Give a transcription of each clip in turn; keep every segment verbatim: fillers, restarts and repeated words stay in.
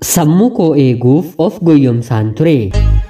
Sammuukoo eeguuf of Goyyomsaan ture.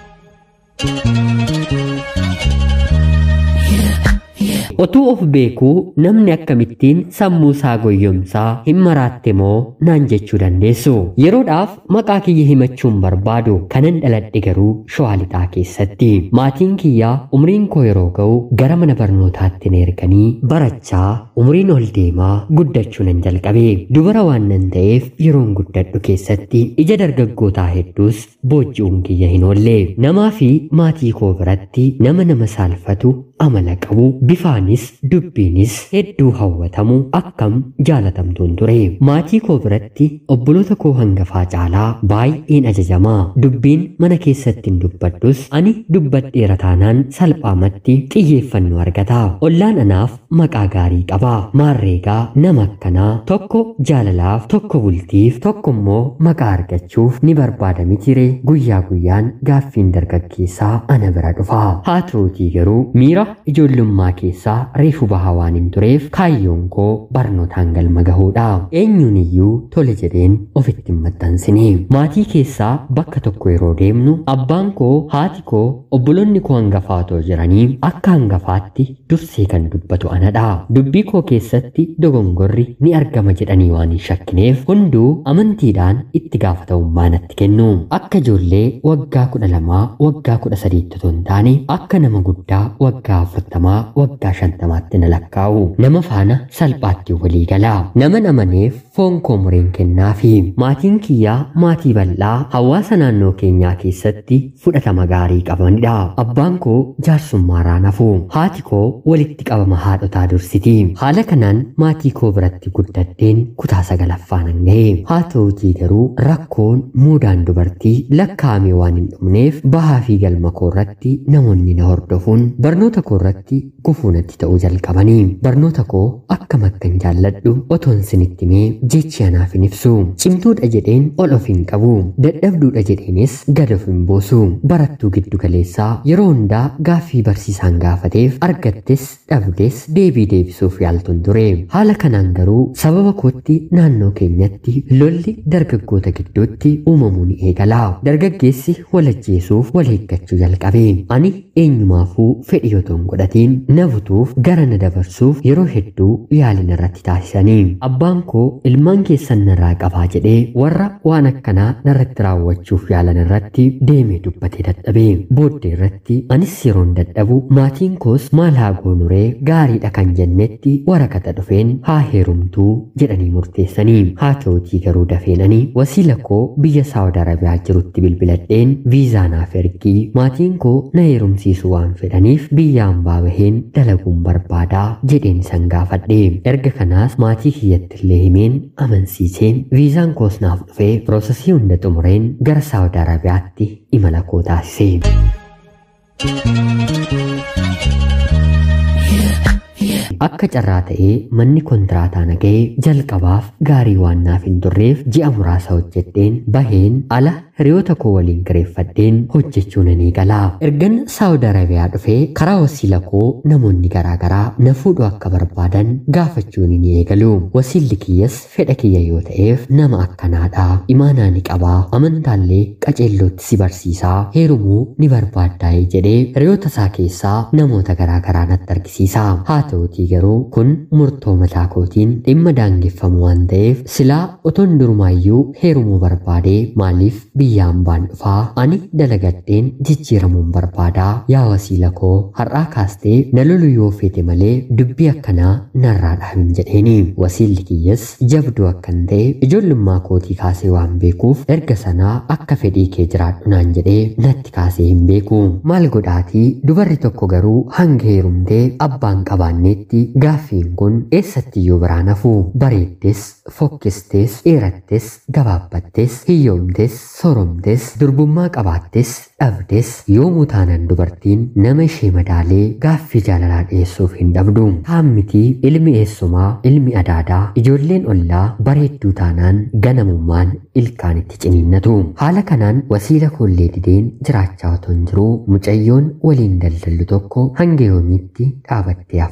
Otuu of beekuu namni akkamittiin sammuu isaa goyyomsaa hin maraatte moo naan jechuu dandeessu. Yeroodhaaf maqaa kiyya himachuun barbaadu kanan dhaladhe garuu Shawaa Lixaa keessatti. Maatiin kiyyaa umriin koo yeroo ga'u gara mana barnootaatti na erganii barachaa umriin ol deemaa guddachuu nan jalqabe. Dubara waan nan ta'eef yeroon guddadhu keessatti ija dargaggootaa hedduus boojji'uun kiyya hin oolle. Namaa fi maatii koo biratti nama nama saalfatu amala qabu bifaanis dubbiinis hedduu hawwatamu akkam jaalatamtuun ture. Maatii koo biratti obboloota koo hangafaa caalaa baay'een ajajamaa. Dubbiin mana keessatti hin dubbadhus ani dubbadheera taanaan salphaamatti xiyyeeffannoo argata. Ollaan anaaf maqaa gaarii qaba. Maarreegaa nama akkanaa tokko jaalalaaf tokko bultiif tokko immoo maqaa argachuuf ni barbaada mitire. Guyyaa guyyaan gaaffiin dargaggeessaa ana bira dhufa. Haa ta'uutii garuu miira ijoollummaa keessaa reefu bahaa waan hin tureef kaayyoon koo barnootaan galma gahuudha. Eenyuun iyyuu tole jedheen ofitti hin maxxansine. Maatii keessaa bakka tokko yeroo deemnu abbaan koo, haati koo, obboloonni koo hangafaatoo jiranii akka hangafaatti dursee kan dubbatu anadha. Dubbii koo keessatti dogongorri ni argama jedhanii waan hin shakkineef hunduu amantiidhaan itti gaafatamummaa natti kennu. Akka ijoollee waggaa kudha lamaa waggaa kudha sadiitti otoo hin taane akka nama guddaa waggaa afurtamaa waggaa shantamaatti na lakkaa'u. Nama faana salphaatti walii gala. Nama namaneef foon koo mureen kennaafi. Maatiin kiyyaa maatii bal'aa hawaasa naannoo keenyaa keessatti fudhatama gaarii qabanidha. Abbaan koo jaarsummaaraan hafu. Haati koo walitti qabama haadhotaa dursiti. Haala kanaan maatii koo biratti guddadheen kutaa sagalaffaa nan gahe. Haa ta'uutii garuu rakkoon muudaan dubartii lakkaa'ame waan hin dhumneef bahaa fi galma koo irratti namoonni na hordofuun barnoota koo irratti gufuu natti ta'uu jalqabanii. Barnoota koo akkam akkan jaalladhu otoon sinitti mee jechi anaaf hin ibsu. Cimtuudha jedheen ol of hin qabu. Dadhabduudha jedheenis gad of hin boosu. Barattuu giddu galeessaa yeroo hundaa gaaffii barsiisaan gaafateef argattes dhabdes deebii deebisuuf yaaltuun ture. Haala kanaan garuu sababa kootti naannoo keenyatti lolli dargaggoota gidduutti uumamuu ni eegala. Dargaggeessi wal ajjeesuuf wal eeggachuu jalqabe. Ani eenyumaafuu fedhii otoo hin godhatiin na butuuf gara na dabarsuuf yeroo hedduu yaalii irratti taasisanii. Abbaan koo ilmaan keessan narraa qabaa jedhee warra waan akkanaa narratti raawwachuuf yaalan irratti deemee dubbatee dadhabe. Booddee irratti anis yeroon dadhabu maatiin koos maal haa goonuree gaariidha kan jennetti waraqata dhufeen haa heerumtuu jedhanii murteessanii. Haa ta'uutii garuu dafeenanii wasiila koo biyya Saawud Arabiyaa jirutti bilbiladheen viizaa naaf ergii maatiin koo na heerumsiisu waan fedhaniif biyya hambaa baheen dalaguun barbaadaa jedheen isan gaafadhe. Erga kanaas maatii kiyyatti illee himeen amansiiseen viizaan koos naaf dhufee piroosesii hunda xumureen gara Saawud Arabiyaatti imala koo taasise. Akka carraa ta'ee manni kontiraataa na ga'ee jalqabaaf gaarii waan naaf hin turreef ji'a muraasa hojjedheen baheen ala hiriyoota koo waliin kireeffadheen hojjechuu nan eegala. Ergan Saawud Arabiyaa dhufee karaa wasiila koo namoonni garaagaraa na fuudhuu akka barbaadan gaafachuun ni eegalu. Wasiilli kiyyas fedha kiyya yoo ta'eef nama akkanaadha. Imaanaa ni qabaa. Amantaallee qaceellootti si barsiisaa. Heerumuu ni barbaaddaa jedhee hiriyoota isaa keessaa namoota garaagaraa natti argisiisa. Haa ta'uutii garuu kun murtoo mataa kootiin dhimma daangeffamu waan ta'eef silaa otoon durumaayyuu heerumuu barbaadee maaliif biyya hambaan dhufaa ani dalagadheen jijjiiramuun barbaadaa. Yaa wasiila koo har'aa kaastee na lolu yoo feete malee dubbii akkanaa narraa dhaabin jedheeni. Wasiilli kiyyas jabduu akkan ta'e ijoollummaa kootii kaasee waan beekuuf erga sanaa akka fedhii kee jiraadhu naan jedhee natti kaasee hin beeku. Maal godhaatii dubarri tokko garuu hanga heerumtee abbaan qabaanneetti gaaffiin kun eessatti yoo biraan hafu. Bareeddes, fokkistes, dheerattes, gabaabbattes, hiyyoomtes, soromtes, durbummaa qabaattes, dhabdes yoomuu taanaan dubartiin nama ishee madaalee gaaffii jaalalaa dhiyeessuuf hin dhabdu. Haammitii ilmi eessumaa, ilmi adaadaa, ijoolleen ollaa bareedduu taanaan ganamummaan ilkaan itti ciniinnatu. Haala kanaan wasiila koollee dideen jiraachaa otoo hin jiruu mucayyoon waliin daldallu tokko hanga yoomiitti dhaabattee haftaa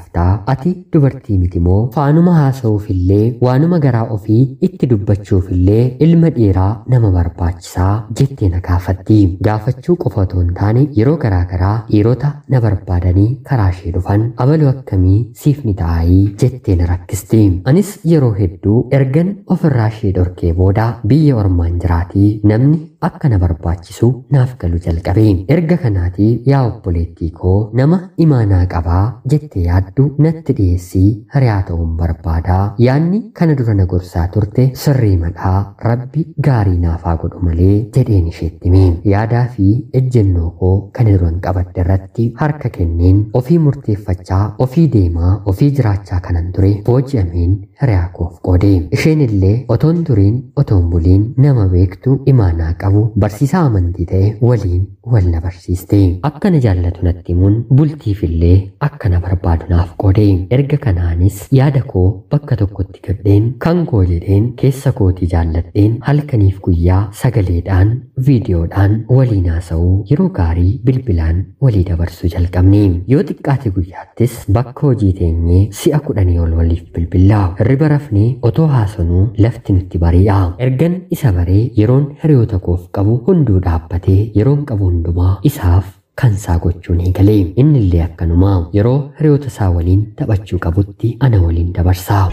ati dubartii miti moo faanuma haasa'uufillee waanuma garaa ofii itti dubbachuufillee ilma dhiiraa nama barbaachisaa jettee na gaafatti. Gaafachuu qofa otoo hin taane yeroo garaa garaa dhiirota na barbaadanii karaa ishee dhufan abaluu akkamii siif ni ta'aayii jettee na rakkisti. Anis yeroo hedduu ergan ofirraa ishee dhorkee booda biyya ormaan jiraatii namni akka na barbaachisu naaf galu jalqabe. Erga kanaatii yaa obboleettii koo nama imaanaa qabaa jettee yaaddu natti dhiyeessii hiriyaa ta'uun barbaadaa. Yaanni kana dura na gorsaa turte sirrii madhaa rabbi gaarii naafaa godhu malee jedheen isheetti hime. Yaadaa fi ejjennoo koo kana duran qabadde irratti harka kenneen ofii murteeffachaa ofii deemaa ofii jiraachaa kanan ture booji'ameen hiriyaa koof qoode. Isheen illee otoon turiin otoon buliin nama beektu imaanaa qabu barsiisaa amantii ta'e waliin wal na barsiiste. Akka na jaallatu natti himuun bultiifillee akka na barbaadu naaf qoode. Erga kanaanis yaada koo bakka tokkotti gadheen kan koo jedheen keessa kootii jaalladheen halkaniif guyyaa sagaleedhaan viidiyoodhaan waliin haasa'uu yeroo gaarii bilbilaan walii dabarsuu jalqabne. Yoo xiqqaate guyyaattis bakka hojii teenyee si'a kudhanii ol waliif bilbilaa. Hirriba rafnee otoo haasanuu lafti nutti bari'a. Ergan isa baree yeroon hiriyoota koof qabu hunduu dhaabbatee yeroon qabu hundumaa isaaf kan isaa gochuun eegale. Inni illee akkanuma yeroo hiriyoota isaa waliin taphachuu qabutti ana waliin dabarsa.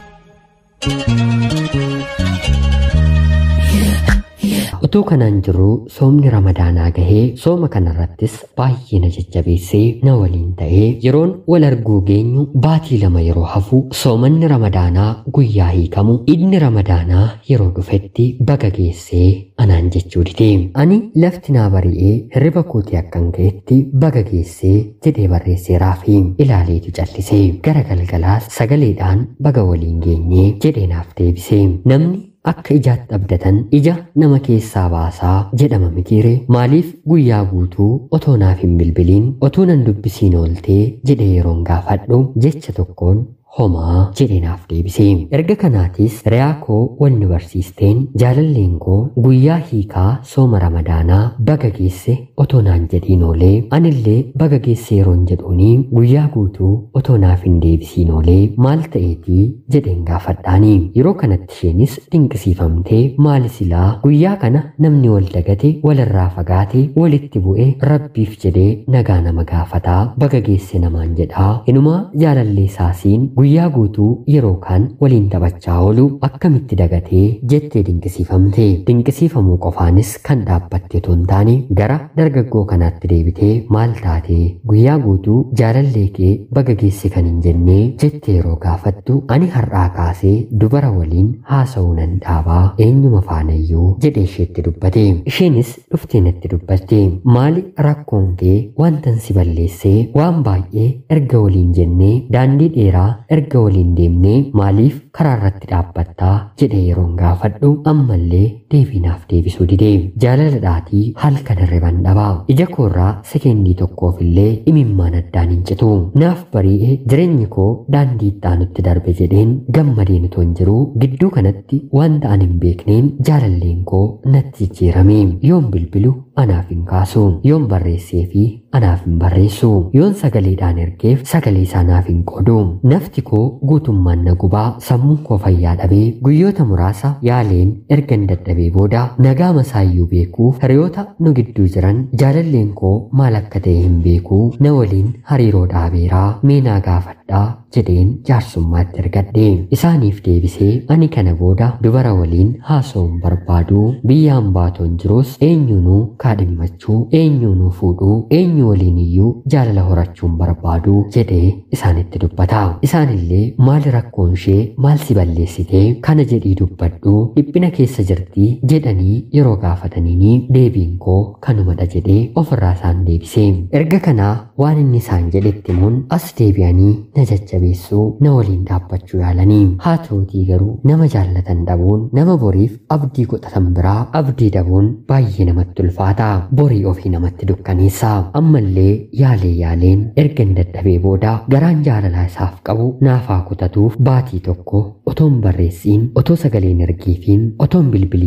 Utuu kanaan jiru soomni ramadaanaa gahee sooma kanarrattis baay'ee na jajjabeessee na waliin ta'ee yeroon wal arguu geenyu baatii lama yeroo hafu soomanni ramadaanaa guyyaa hiikamu idni ramadaanaa yeroo dhufetti baga geessee anaan jechuu dide. Ani lafti naa bari'ee hirriba kootii akkan ka'etti baga geessee jedhee barreesseeraa fi ilaaleetu callise. Gara galgalaas sagaleedhaan baga waliin geenyee jedhee naaf deebise. Namni akka ijaatti abdatan ija nama keessaa baasaa jedhama mitiire. Maaliif guyyaa guutuu otoo naaf hin bilbiliin otoo nan dubbisiin ooltee jedhee yeroon gaafadhu jecha tokkoon homaa jedhee naaf deebise. Erga kanaatis hiriyaa koo wanni barsiisteen jaalalleen koo guyyaa hiikaa sooma ramadaanaa baga geesse otoo naan jedhiin oolee anillee baga geesse yeroon jedhuuni guyyaa guutuu otoo naaf hin deebisiin oolee maal ta'eetii jedheen gaafadhaani. Yeroo kanatti isheenis dinqisiifamtee maali silaa guyyaa kana namni wal dagate walirraa fagaate walitti bu'e rabbiif jedhee nagaa nama gaafataa baga geesse namaan jedhaa. Inumaa jaalallee saasiin guyyaa guutuu yeroo kaan waliin taphachaa oolu akkamitti dagatee jettee dinqisiifamte. Dinqisiifamuu qofaanis kan dhaabbatte otoo hin taane gara dargaggoo kanaatti deebitee maal taate guyyaa guutuu jaalallee kee baga geesse kan hin jennee jettee yeroo gaafattu ani har'aa kaasee dubara waliin haasa'uu nan dhaabaa eenyuma faanayyuu jedhee isheetti dubbate. Isheenis dhuftee natti dubbatte. Maali rakkoon kee wantan si balleessee waan baay'ee erga waliin jennee daandii dheeraa erga waliin deemnee maaliif karaa irratti dhaabbattaa jedhee yeroon gaafadhu ammallee deebii naaf deebisuu dide. Jaalalladhaatii halkan hirriban dhabaa. Ija koorraa sekendii tokkoofillee imimmaan addaan hin citu. Naaf bari'ee jireenyi koo daandii ittaanutti darbe jedheen gammadeen utuu hin jiru gidduu kanatti wanta ani hin beekneen jaalalleen koo natti jijjiirame. Yoon bilbilu anaaf hin kaasu. Yoon barreessee fi anaaf hin barreessu. Yoon sagaleedhaan ergeef sagalee isaa naaf hin qoodu. Nafti koo guutummaan na gubaa sammuu koo fayyaa dhabee guyyoota muraasa yaaleen erga hin dadhabee booda nagaa masaayyuu beekuuf hiriyoota nu gidduu jiran jaalalleen koo maal akka ta'e hin beeku na waliin hariiroo dhaabeeraa mee naa gaafadhaa jedheen jaarsummaatti ergadhe. Isaaniif deebisee ani kana booda dubara waliin haasa'uun barbaadu biyyaan baatoon jirus eenyuunuu kaadhimmachuu eenyuunuu fuudhuu eenyu waliin iyyuu jaalala horachuun barbaadu jedhee isaanitti dubbata. Isaanillee maali rakkoon ishee maal si balleessitee kana jedhii dubbadhu dhiphina keessa jirtii jedhanii yeroo gaafataniini deebiin koo kanumadha jedhee ofirraa isaan deebise. Erga kanaa waan inni isaan jedhetti mun as deebi'anii na jajjabeessuu na waliin dhaabbachuu yaalanii. Haa ta'utii garuu nama jaallatan dhabuun nama boriif abdii godhatan biraa abdii dhabuun baay'ee namatti ulfaata. Borii ofii namatti dukkaneessa. Ammallee yaalee yaaleen erga hin dadhabee booda garaan jaalalaa isaaf qabu naafaa kutatuuf baatii tokko otoon barreessiin otoo sagaleen ergiifiin otoon bilbilii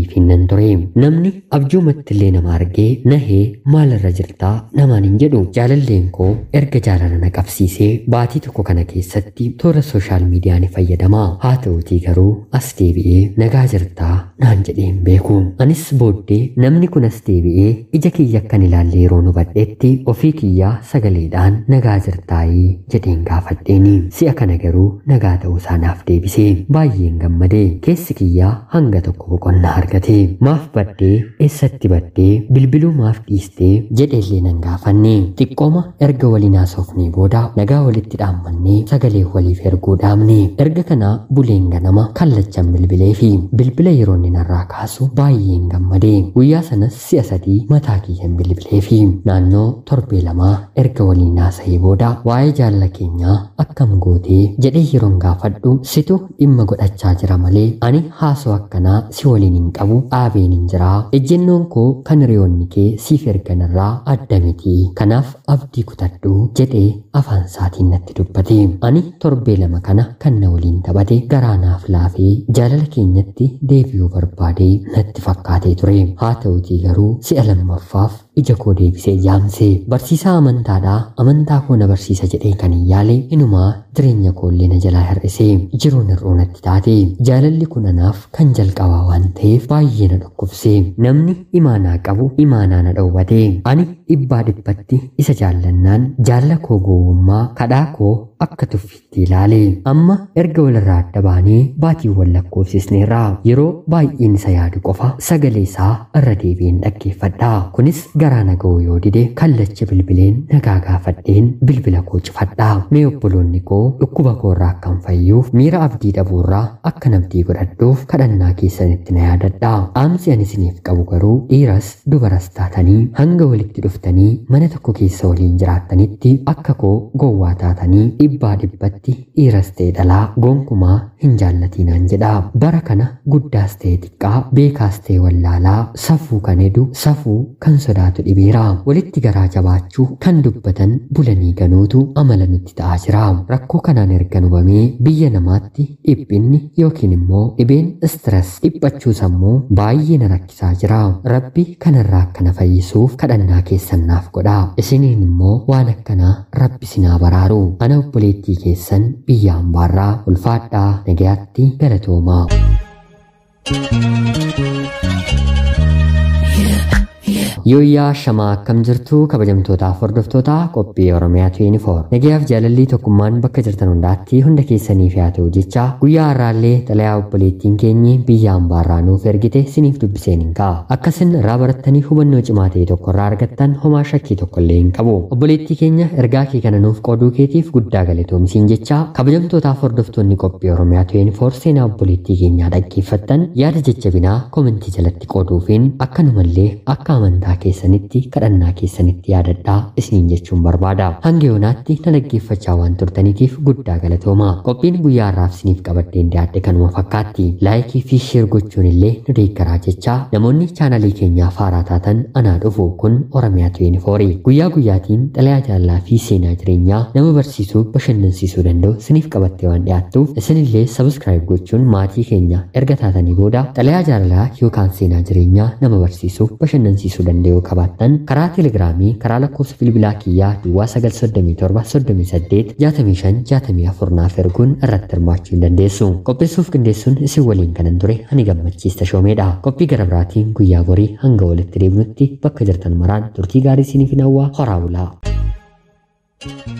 finnan ture. Namni abjuumatti illee nama argee nahee maalirra jirtaa namaan hin jedhu. Jaalalleen koo erga jaalala na qabsiisee baatii tokko kana keessatti toora sooshaal miidiyaa ni fayyadama. Haa ta'uutii garuu as deebi'ee nagaa jirtaa naan jedhee hin beeku. Anis booddee namni kun as deebi'ee ija kiyya akkan ilaalle yeroo nu badheetti ofii kiyyaa sagaleedhaan nagaa jirtaayii jedheen gaafadheeni. Si'a kana garuu nagaa ta'uu isaanaaf deebisee baay'een gammadee keessi kiyyaa hanga tokko boqonnaa argate. Maaf baddee eessatti baddee bilbiluu maaf dhiistee jedheellee nan gaafanne. Xiqqooma erga waliin haasofnee booda nagaa walitti dhaammannee sagalee waliif erguu dhaamne. Erga kana buleen ganama kallachan bilbilee fi bilbila yeroo inni narraa kaasu baay'een gammadee. Guyyaa sanas si'a sadii mataa kiyyan bilbilee fi naannoo torbee lamaa erga waliin haasa'ee booda waa'ee jaalala keenyaa akkam gootee jedhee yeroon gaafadhu situ dhimma godhachaa jira malee ani haasoo akkanaa si waliin hin qabu dhaabeen hin jiraa. Ejjennoon koo kan hiriyoonni kee siif erganirraa adda miti. Kanaaf abdii kutadhu jedhee afaan isaatiin natti dubbate. Ani torbee lama kana kan na waliin taphate garaa naaf laafee jaalala keenyatti deebi'uu barbaadee natti fakkaatee ture. Haa ta'uutii garuu si'a lammaffaaf ija koo deebisee yaamse. Barsiisaa amantaadhaa amantaa koo na barsiisa jedhee kan hin yaale inumaa jireenya koollee na jalaa hir'ise. Jiruun hir'uu natti taate. Jaalalli kun anaaf kan jalqabaa waan ta'eef baay'ee na dhukkubse. Namni imaanaa qabu imaanaa na dhowwate. Ani dhibbaa dhibbatti isa jaallannaan jaalala koo gowwummaa kadhaa koo akka tuffitti ilaale. Amma erga walirraa adda baanee baatiiwwan lakkoofsisneerra. Yeroo baay'een isa yaadu qofa sagalee isaa irra deebi'een dhaggeeffadha. Kunis garaa na ga'u yoo dide kallacha bilbileen nagaa gaafadheen bilbila koo cufadha. Mee obboloonni koo dhukkuba koorraa akkan fayyuuf miira abdii dhabuurraa akkan abdii godhadhuuf kadhannaa keessanitti na yaadadha. Dhaamsi ani isiniif qabu garuu dhiiras dubaras taatanii hanga walitti dhuftanii mana tokko keessa waliin jiraattanitti akka koo gowwaa taatanii dhibbaa dhibbatti dhiiras ta'e dhalaa gonkumaa hin jaallatinaan jedha. Bara kana guddaas ta'e xiqqaa beekaas ta'e wallaalaa safuu kan hedu safuu kan sodaatu dhibeera. Walitti garaa jabaachuu kan dubbatan bulanii ganuutu amala nutti ta'aa jira. Rakkoo kanaan erga hubamee biyya namaatti dhiphinni yookiin immoo dhibeen stress dhiphachuu sammuu baay'ee na rakkisaa jira. Rabbi kanarraa akkana fayyisuuf kadhannaa keessan naaf godha. Isiniin immoo waan akkanaa Rabbi sinaa baraaru. Ana obboleettii keessan biyya hambaarraa ulfaadhaa nagayaatti galatoomaa. Yooyyaa shamaa akkam jirtu kabajamtootaaf hordoftootaa qophii Oromiyaa afur nagayaaf jaalalli tokkummaan bakka jirtan hundaatti hunda keessaniif yaa ta'u jecha guyyaa har'aallee xalayaa obboleettiin keenyi biyya hambaarraa nuuf ergite siniif dubbiseen hin ka'a. Akkasin irraa barattanii hubannoo cimaa ta'e tokko irraa argattan homaa shakkii tokko illee hin qabu. Obboleettii keenya ergaa kee kana nuuf qooduu keetiif guddaa galatoomsiin jecha kabajamtootaaf hordoftoonni qophii Oromiyaa afur seenaa obboleettii keenyaa dhaggeeffattan yaada jajjabinaa komentii jalatti qooduufiin akkanumallee akka amantaa keessanitti kadhannaa keessanitti yaadadhaa isiniin jechuun barbaada. Hanga yoonaatti na dhaggeeffachaa waan turtaniitiif guddaa galatooma. Qophiin guyyaa har'aaf isiniif qabadheen dhiyaadhe kanuma fakkaatti. Laayikii fi sheer gochuun illee nu deeggaraa jecha namoonni chaanalii keenyaaf haaraa taatan anaa dhufu kun Oromiyaa afur guyyaa guyyaatiin xalayaa jaalalaa fi seenaa jireenyaa nama barsiisuu bashannansiisuu danda'u isiniif qabattee waan dhiyaattuuf isinillee sabskiraayib gochuun maatii keenya erga taatanii booda xalayaa jaalalaa yookaan seenaa jireenyaa nama barsiisuu bashannansiisuu danda'u yoo qabaattan karaa teelegiraamii karaa lakkoofsa bilbilaa kiyyaa duwwaa sagal soddomii torba soddomii saddeet jaatamii shan jaatamii afur naaf erguun irratti hirmaachuu hin dandeessu. Qopheessuuf qindeessuun isin waliin kanan ture ani gammachiista shoomeedha. Qophii gara biraatiin guyyaa borii hanga walitti deebinutti bakka jirtan maraan turtii gaarii isiniif hawwaa horaa bulaa.